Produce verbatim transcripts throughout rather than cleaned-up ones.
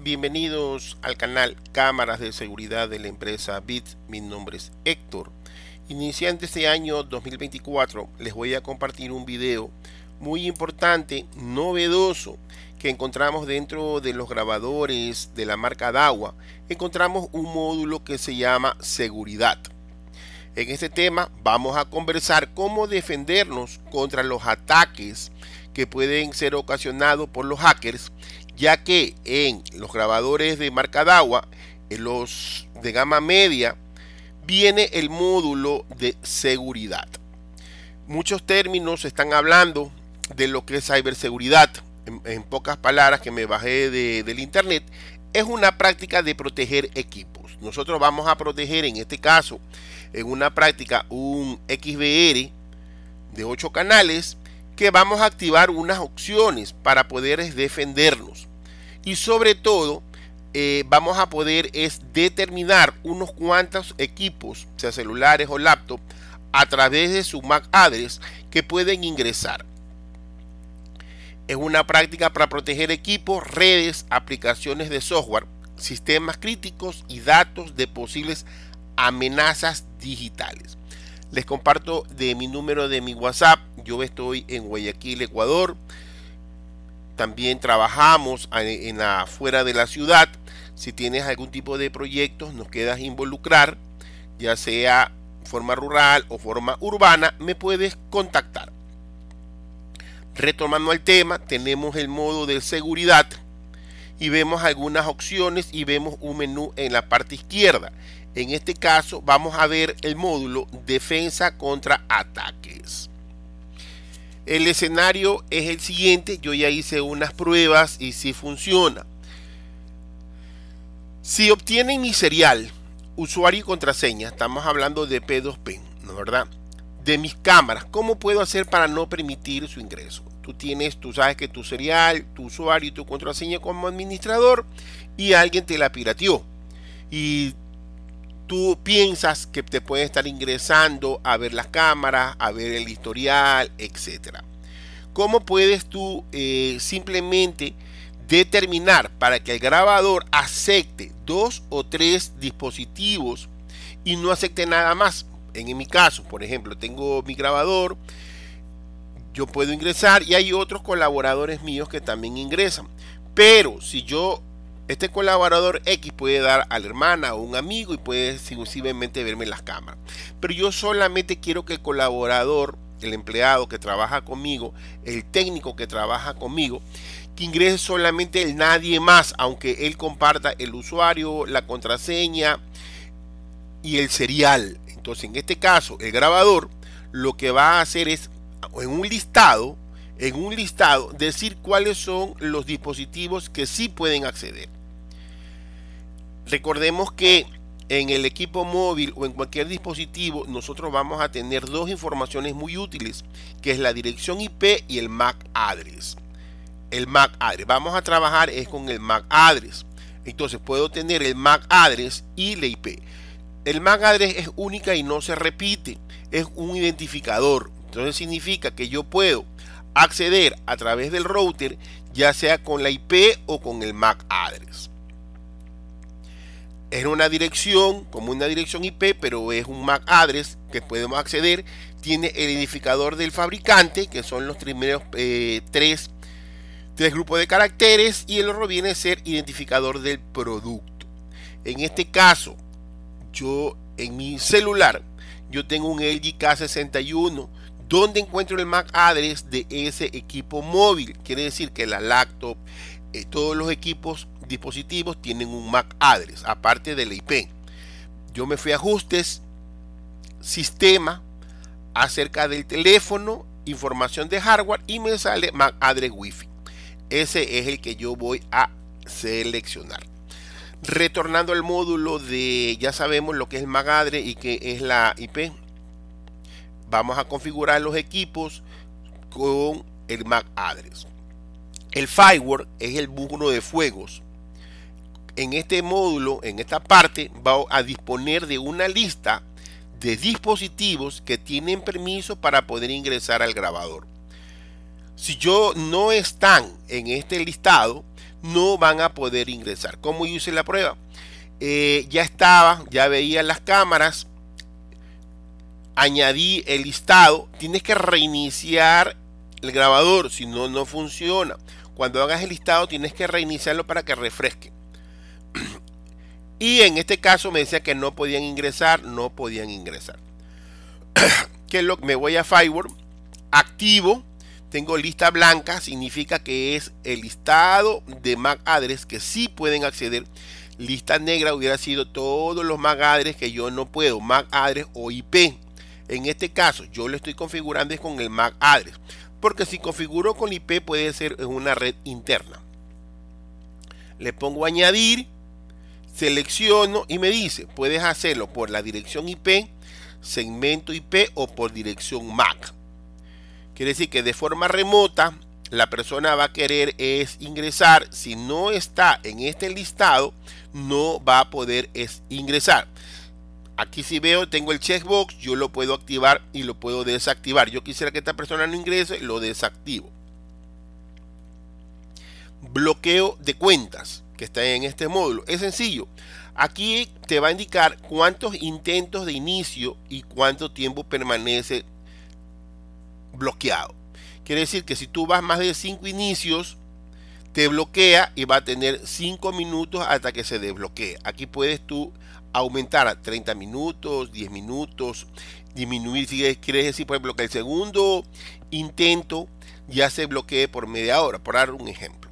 Bienvenidos al canal Cámaras de Seguridad de la empresa Bit. Mi nombre es Héctor. Iniciando este año dos mil veinticuatro, les voy a compartir un video muy importante, novedoso, que encontramos dentro de los grabadores de la marca Dahua. Encontramos un módulo que se llama Seguridad. En este tema vamos a conversar cómo defendernos contra los ataques que pueden ser ocasionados por los hackers, ya que en los grabadores de marca Dahua, en los de gama media, viene el módulo de seguridad. Muchos términos están hablando de lo que es ciberseguridad. En, en pocas palabras que me bajé de, del internet, es una práctica de proteger equipos. Nosotros vamos a proteger, en este caso, en una práctica, un X V R de ocho canales, que vamos a activar unas opciones para poder defendernos, y sobre todo eh, vamos a poder es determinar unos cuantos equipos, sea celulares o laptop, a través de su M A C address que pueden ingresar. Es una práctica para proteger equipos, redes, aplicaciones de software, sistemas críticos y datos de posibles amenazas digitales. Les comparto de mi número de mi WhatsApp. Yo estoy en Guayaquil, Ecuador. También trabajamos en la, fuera de la ciudad. Si tienes algún tipo de proyectos, nos quedas involucrar, ya sea forma rural o forma urbana, me puedes contactar. Retomando el tema, tenemos el modo de seguridad y vemos algunas opciones y vemos un menú en la parte izquierda. En este caso vamos a ver el módulo defensa contra ataques. El escenario es el siguiente. Yo ya hice unas pruebas y si funciona. Si obtienen mi serial, usuario y contraseña, estamos hablando de P dos P, ¿no es verdad? De mis cámaras, ¿cómo puedo hacer para no permitir su ingreso? Tú tienes, tú sabes que tu serial, tu usuario y tu contraseña como administrador, y alguien te la pirateó. Y tú piensas que te puede estar ingresando a ver las cámaras, a ver el historial, etcétera. ¿Cómo puedes tú eh, simplemente determinar para que el grabador acepte dos o tres dispositivos y no acepte nada más? En mi caso, por ejemplo, tengo mi grabador, yo puedo ingresar y hay otros colaboradores míos que también ingresan. Pero si yo, este colaborador X puede dar a la hermana o un amigo y puede exclusivamente verme las cámaras. Pero yo solamente quiero que el colaborador, el empleado que trabaja conmigo, el técnico que trabaja conmigo, que ingrese solamente el nadie más, aunque él comparta el usuario, la contraseña y el serial. Entonces, en este caso, el grabador lo que va a hacer es, en un listado, en un listado, decir cuáles son los dispositivos que sí pueden acceder. Recordemos que en el equipo móvil o en cualquier dispositivo nosotros vamos a tener dos informaciones muy útiles, que es la dirección I P y el M A C address. El M A C address, vamos a trabajar es con el M A C address. Entonces puedo tener el M A C address y la I P. El M A C address es única y no se repite, es un identificador. Entonces significa que yo puedo acceder a través del router, ya sea con la I P o con el M A C address. Es una dirección, como una dirección I P, pero es un M A C address que podemos acceder. Tiene el identificador del fabricante, que son los primeros eh, tres, tres grupos de caracteres, y el otro viene a ser identificador del producto. En este caso, yo en mi celular, yo tengo un L G K sesenta y uno, donde encuentro el M A C address de ese equipo móvil. Quiere decir que la laptop, eh, todos los equipos, dispositivos tienen un M A C address, aparte de la I P. Yo me fui a ajustes, sistema, acerca del teléfono, información de hardware, y me sale M A C address Wi-Fi. Ese es el que yo voy a seleccionar. Retornando al módulo de, ya sabemos lo que es el M A C address y que es la I P. Vamos a configurar los equipos con el M A C address. El firewall es el muro de fuegos. En este módulo, en esta parte, va a disponer de una lista de dispositivos que tienen permiso para poder ingresar al grabador. Si yo no están en este listado, no van a poder ingresar. ¿Cómo yo hice la prueba? Eh, ya estaba, ya veía las cámaras, añadí el listado. Tienes que reiniciar el grabador, si no, no funciona. Cuando hagas el listado tienes que reiniciarlo para que refresque. Y en este caso me decía que no podían ingresar, no podían ingresar. Que lo me voy a Firewall, activo, tengo lista blanca, significa que es el listado de M A C address que sí pueden acceder. Lista negra hubiera sido todos los M A C address que yo no puedo, M A C address o I P. En este caso yo lo estoy configurando es con el M A C address, porque si configuro con I P puede ser en una red interna. Le pongo añadir, selecciono y me dice puedes hacerlo por la dirección I P, segmento I P o por dirección M A C. Quiere decir que de forma remota la persona va a querer es ingresar. Si no está en este listado no va a poder es ingresar. Aquí si veo tengo el checkbox, yo lo puedo activar y lo puedo desactivar. Yo quisiera que esta persona no ingrese, lo desactivo. Bloqueo de cuentas que está en este módulo. Es sencillo. Aquí te va a indicar cuántos intentos de inicio y cuánto tiempo permanece bloqueado. Quiere decir que si tú vas más de cinco inicios, te bloquea y va a tener cinco minutos hasta que se desbloquee. Aquí puedes tú aumentar a treinta minutos, diez minutos, disminuir si quieres decir, por ejemplo, que el segundo intento ya se bloquee por media hora, por dar un ejemplo.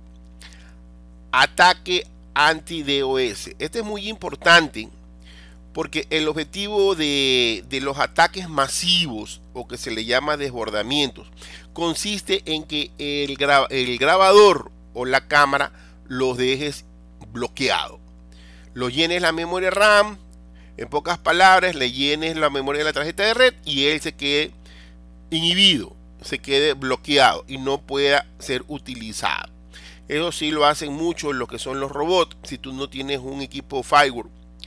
Ataque anti-DOS. Este es muy importante porque el objetivo de, de los ataques masivos, o que se le llama desbordamientos, consiste en que el, gra el grabador o la cámara los dejes bloqueado. Lo llenes la memoria RAM, en pocas palabras, le llenes la memoria de la tarjeta de red y él se quede inhibido, se quede bloqueado y no pueda ser utilizado. Eso sí lo hacen mucho los que son los robots. Si tú no tienes un equipo firewall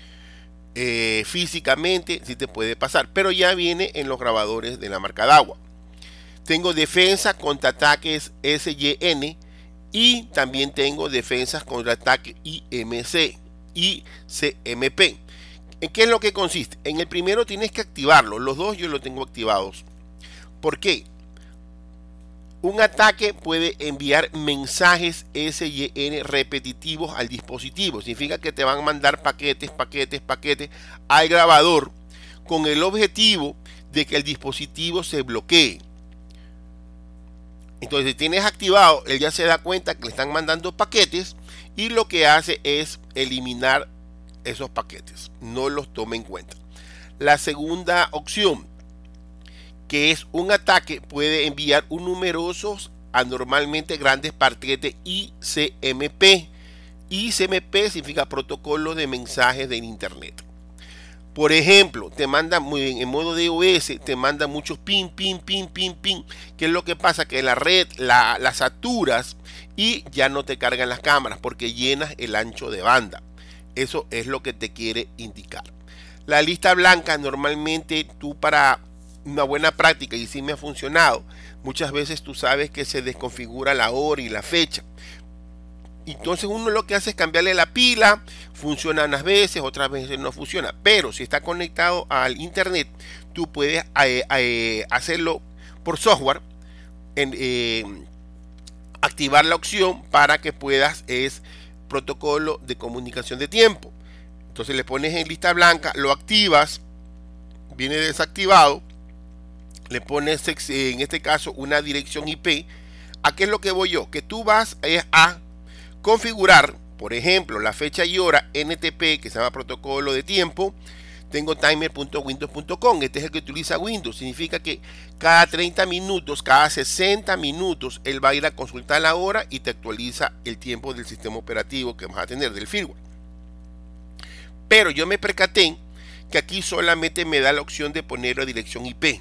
eh, físicamente, sí te puede pasar, pero ya viene en los grabadores de la marca Dahua. Tengo defensa contra ataques S Y N y también tengo defensas contra ataques I M C y C M P. ¿En qué es lo que consiste? En el primero tienes que activarlo. Los dos yo los tengo activados. ¿Por qué? Un ataque puede enviar mensajes S Y N repetitivos al dispositivo. Significa que te van a mandar paquetes, paquetes, paquetes al grabador con el objetivo de que el dispositivo se bloquee. Entonces, si tienes activado, él ya se da cuenta que le están mandando paquetes y lo que hace es eliminar esos paquetes. No los toma en cuenta. La segunda opción, que es un ataque, puede enviar un numerosos, anormalmente grandes paquetes I C M P. I C M P significa protocolo de mensajes de internet. Por ejemplo, te manda muy bien, en modo DOS, te manda muchos pin, pin, pin, pin, pin. ¿Qué es lo que pasa? Que la red la, la saturas y ya no te cargan las cámaras porque llenas el ancho de banda. Eso es lo que te quiere indicar. La lista blanca, normalmente tú, para una buena práctica, y sí me ha funcionado, muchas veces tú sabes que se desconfigura la hora y la fecha. Entonces uno lo que hace es cambiarle la pila, funciona unas veces, otras veces no funciona. Pero si está conectado al internet, tú puedes eh, eh, hacerlo por software, en, eh, activar la opción para que puedas, es protocolo de comunicación de tiempo. Entonces le pones en lista blanca, lo activas, viene desactivado, le pones en este caso una dirección I P. ¿A qué es lo que voy yo? Que tú vas a configurar, por ejemplo, la fecha y hora N T P, que se llama protocolo de tiempo. Tengo timer punto windows punto com, este es el que utiliza Windows. Significa que cada treinta minutos, cada sesenta minutos, él va a ir a consultar la hora y te actualiza el tiempo del sistema operativo que vas a tener, del firmware. Pero yo me percaté que aquí solamente me da la opción de poner la dirección I P.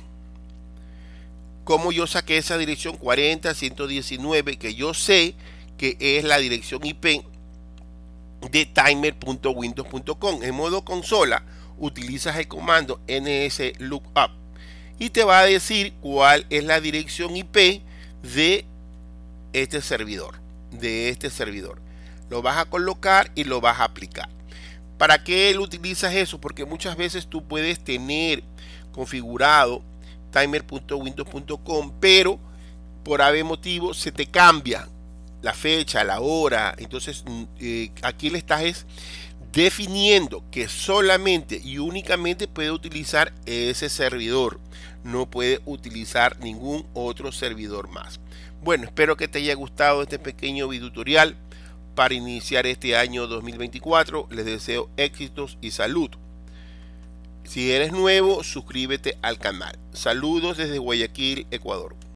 Como yo saqué esa dirección cuarenta punto ciento diecinueve, que yo sé que es la dirección I P de timer punto windows punto com. En modo consola utilizas el comando nslookup y te va a decir cuál es la dirección I P de este servidor, de este servidor. lo vas a colocar y lo vas a aplicar. ¿Para qué lo utilizas eso? Porque muchas veces tú puedes tener configurado timer punto windows punto com, pero por ave motivo se te cambia la fecha, la hora. Entonces eh, aquí le estás es definiendo que solamente y únicamente puede utilizar ese servidor, no puede utilizar ningún otro servidor más. Bueno, espero que te haya gustado este pequeño video tutorial para iniciar este año dos mil veinticuatro. Les deseo éxitos y salud. Si eres nuevo, suscríbete al canal. Saludos desde Guayaquil, Ecuador.